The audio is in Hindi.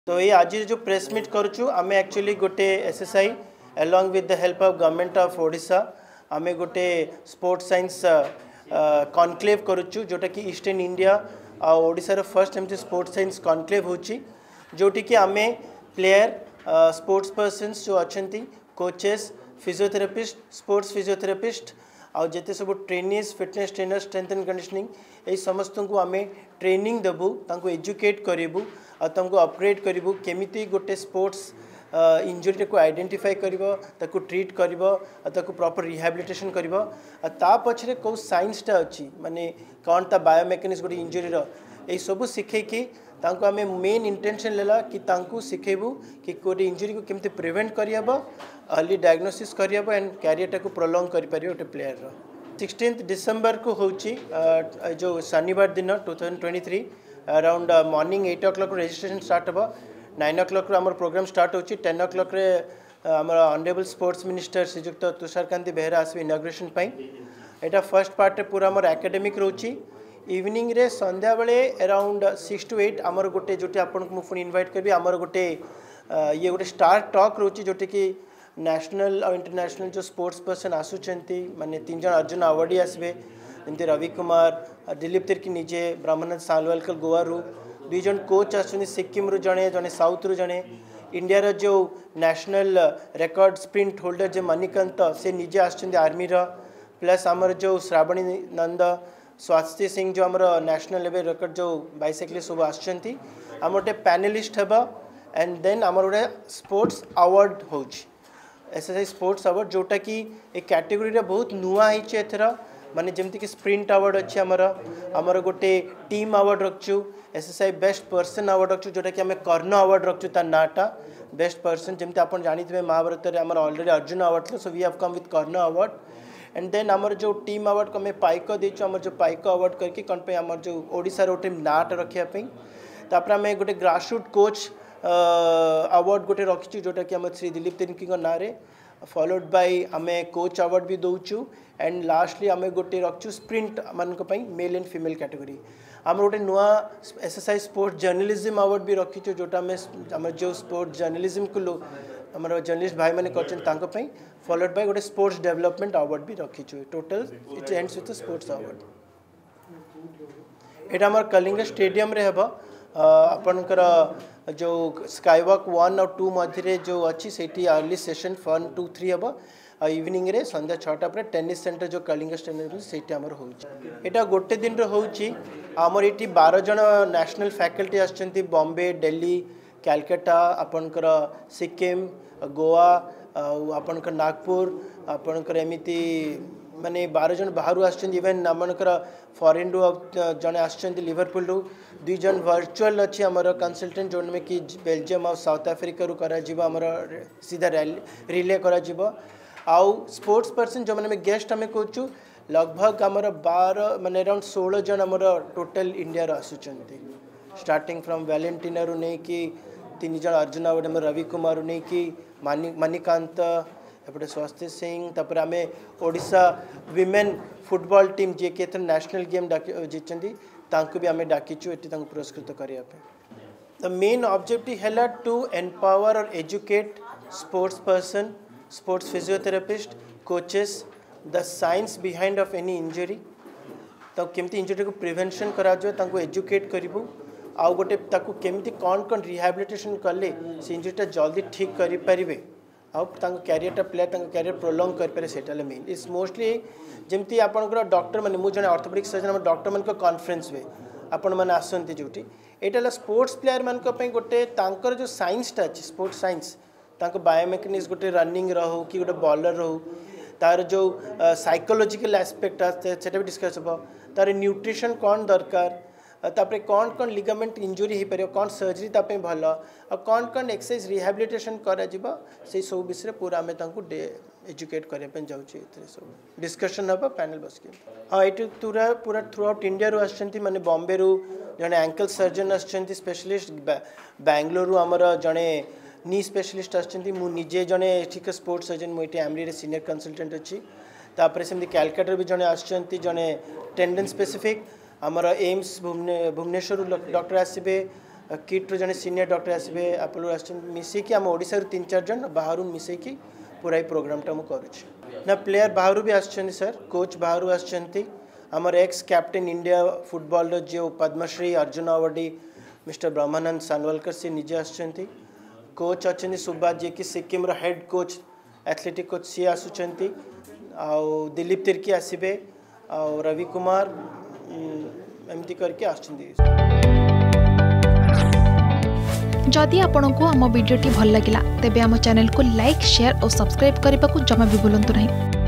तो ये आज जो प्रेस मीट करुचु आमे एक्चुअली गोटे SSI along with the help of government of Odisha आमे गोटे स्पोर्ट्स साइंस कॉन्क्लेव करुचु जोटा कि ईस्टर्न इंडिया आ ओडिशा रो फर्स्ट एमती स्पोर्ट्स साइंस कॉन्क्लेव होची जोटी कि आमे प्लेयर स्पोर्ट्स पर्सन्स जो अच्छी कोचेस फिजियोथेरापिस्ट स्पोर्ट्स फिजियोथेरापिस्ट आउ जेते सब trainees fitness trainer strength and conditioning ये समस्त को आम ट्रेनिंग देबू तांको एजुकेट करूँ और अपग्रेड करूँ केमिति गोटे स्पोर्ट्स इंजुरी को आइडेंटिफाई कर ट्रीट कर प्रॉपर रिहैबिलिटेशन कर पछरे कौ साइंसटा अच्छी माने कौन ता बायोमेकानिक्स गोटे इंजुरी ये सब शिखेकी तांको आमे मेन इंटेंशन लेला कि तांको शिखेबू कि गोटे इंजुरी को केमती प्रिवेंट करहब अर्ली डायग्नोसिस करहब एंड कैरियर को प्रोलॉन्ग कर पारे गोटे प्लेयर 16 डिसेंबर को होची जो शनिवार दिन 2023 around morning 8 o'clock registration start हम 9 o'clock आम प्रोग्राम स्टार्ट हो 10 o'clock आम honourable sports minister Srijukta Tusharkanti Behera आसवे इनॉग्रेशन यहाँ फर्स्ट पार्ट पूरा आम एकेडमिक रोची इवनिंग रे संध्या बेले अराउंड 6 to 8 आमर गोटे जोटी आपन को पुणी इनवाइट करी आमर गोटे ये गोटे स्टार टॉक रोची जोटी कि नेशनल और इंटरनेशनल जो स्पोर्ट्स पर्सन आसुचंती माने 3 जन अर्जुन अवार्डी आसबे जमती रवि कुमार दिलीप तिर्की निजे ब्रह्मानंद सालवालकर गोवा रु 2 जन कोच आसुनी सिक्किम रु जने जने साउथ रु जने इंडिया रो जो नेशनल रिकॉर्ड स्प्रिंट होल्डर जो मणिकांत से निजे आसुचंती आर्मी रो प्लस आमर जो श्रावणी नंद स्वास्थ्य सिंह जो आमर नेशनल लेवल रिकॉर्ड जो बाइसाइक्लिस्ट सब आसुचंती आम गोटे पैनलिस्ट हेबा एंड देन आमर गोटे स्पोर्ट्स अवार्ड होची एसएसआई स्पोर्ट्स अवार्ड जोटा कि एक कैटेगरी रे बहुत नुआ होइछे एथरा माने जेमती कि स्प्रिंट अवार्ड अच्छे आमर गोटे टीम अवार्ड रखचु एसएसआई बेस्ट पर्सन अवार्ड रखचु जोटा कि आम कर्ण अवार्ड रखचु तार नाटा बेस्ट पर्सन जमती आपन जानिथिबे महाभारत रे आमर already Arjuna award so we have come with Karna award and then आमर जो टीम अवार्ड को आम पाइक देचु आमर जो पाइक अवार्ड करके कौन पे आमर जो ओडिशा रो टीम नाट रखापी तापर आम गोटे ग्रासरूट कोच अवार्ड गोटे रखीचु जोटा कि आम श्री दिलीप तिर्की ना रे फॉलोड बाय आम कोच अवार्ड भी दौचु एंड लास्टली आम गोटे रखचु स्प्रिंट मान मेल एंड फीमेल कैटेगरी आम गोटे नुआ एसएसआई स्पोर्ट्स जर्नलिज्म अवार्ड भी रखीचु जोटा आम जो स्पोर्ट्स जर्नलिज्म को आम जर्नलिस्ट भाई मैंने कर फॉलोड बाय गोटे स्पोर्ट्स डेवलपमेंट अवार्ड भी रखीचु total it ends with sports award यहाँ आम कलिंग स्टेडियम रे हेबा आपनकर जो स्काईवॉक 1 और 2 मध्य जो अच्छी से अर्ली सेशन 1 2 3 हम इवनिंग रे संध्या 6टा पर टेनिस सेंटर जो कलिंग स्टेडियम से आमर होटा गोटे दिन होमर ये 12 जन नेशनल फैकल्टी आसछंती बॉम्बे दिल्ली कलकत्ता आपनकर सिक्किम गोवा आपनकर नागपुर आपनकर एमिति माने 12 जन बाहर आसछंती इवन आमनकर फॉरेन रु जने आसछंती लिवरपूल रु 2 जन वर्चुअल अच्छी आमर कंसल्टेंट जोन में कि बेल्जियम और साउथ अफ्रीका रु करा जिवो आमर सीधा रिले करा जिवो आउ स्पोर्ट्स पर्सन जो मैंने गेस्ट आम कहूँ लगभग आमर 12 माने अराउंड 16 जन आमर टोटल इंडिया रो आसुचंती स्टार्टिंग फ्रॉम वैलेंटिना रु नहीं कि 3 जन अर्जुन अवार्ड आम रवि कुमार रु नहीं कि मणिकांत एपटे स्वास्थ्य सिंह तापर आम ओडिशा विमेन फुटबॉल टीम जी के नेशनल गेम जीतती तांको भी आम डाकिचु ये पुरस्कृत करने द मेन ऑब्जेक्टिव है टू एम्पावर और educate sports person sports physiotherapist coaches the science behind of any injury तो केमती इंजरी को प्रिवेंशन करा एजुकेट करूँ आउ गोटे केमती कौन कौन रिहैबिलिटेशन कले से इंजरीटा जल्दी ठीक करें आउ कैरियर प्लेयर कैरियर प्रोलॉन्ग करें सेटा मेन इट्स मोस्टली जमती आपंकर डॉक्टर मैंने मुझे ऑर्थोपेडिक सर्जन डॉक्टर मान कॉन्फ्रेंस हुए आपण मैंने आसती जो यहाँ स्पोर्ट्स प्लेयर मान गोटे जो साइंसटा अच्छी स्पोर्ट्स साइंस बायोमेकानिक्स गोटे रनिंग रो कि गोटे बॉलर रो तार जो साइकोलॉजिकल एस्पेक्ट से भी डिस्कस हो तार न्यूट्रिशन कौन दरकार तापर कौन कौन लिगामेंट इंजुरी हो पार कौन सर्जरी ताप भल और कौन कौन एक्सरसाइज रिहैबिलिटेशन करा से सब विषय पूरा आम एजुकेट करने जाऊँ सब डिस्कशन हम पैनल बस के हाँ ये पूरा पूरा थ्रू आउट इंडिया रू आसछंती माने बॉम्बे रू जने एंकल सर्जन आसछंती स्पेशलिस्ट बैंगलोर रू आमर जने नी स्पेशलिस्ट आसछंती मु निजे जने ठीक स्पोर्ट्स सर्जन मुझे एमडी रे सीनियर कंसल्टेंट अच्छी तापर सेमती कलकत्ता भी जने आसछंती जने टेंडन स्पेसिफिक आमर एम्स भुवनेश्वर डॉक्टर आसबे किट्रु जने सीनियर डॉक्टर आसबे आपलो मिसेकी आम ओडिसा रु 3-4 जन बाहरु मिसेकी पूरा ही प्रोग्रामटा मु करूँ ना प्लेयर बाहरु भी आछन सर कोच बाहरु आछंती हमर एक्स कैप्टन इंडिया फुटबॉल जो पद्मश्री अर्जुन अवार्डी मिस्टर ब्रह्मानंद सानवलकर से निजे आछंती कोच अच्छे सुभाष जी की सिक्किम रो हेड कोच एथलेटिक कोच सी आसुचंती आउ दिलीप तिर्की आसबे आउ रवि कुमार एमती करके आछंती। जदि आपंक आम भिडी भल लगा तेब आम चैनल को लाइक शेयर और सब्सक्राइब करने को जमा भी भूलु नहीं।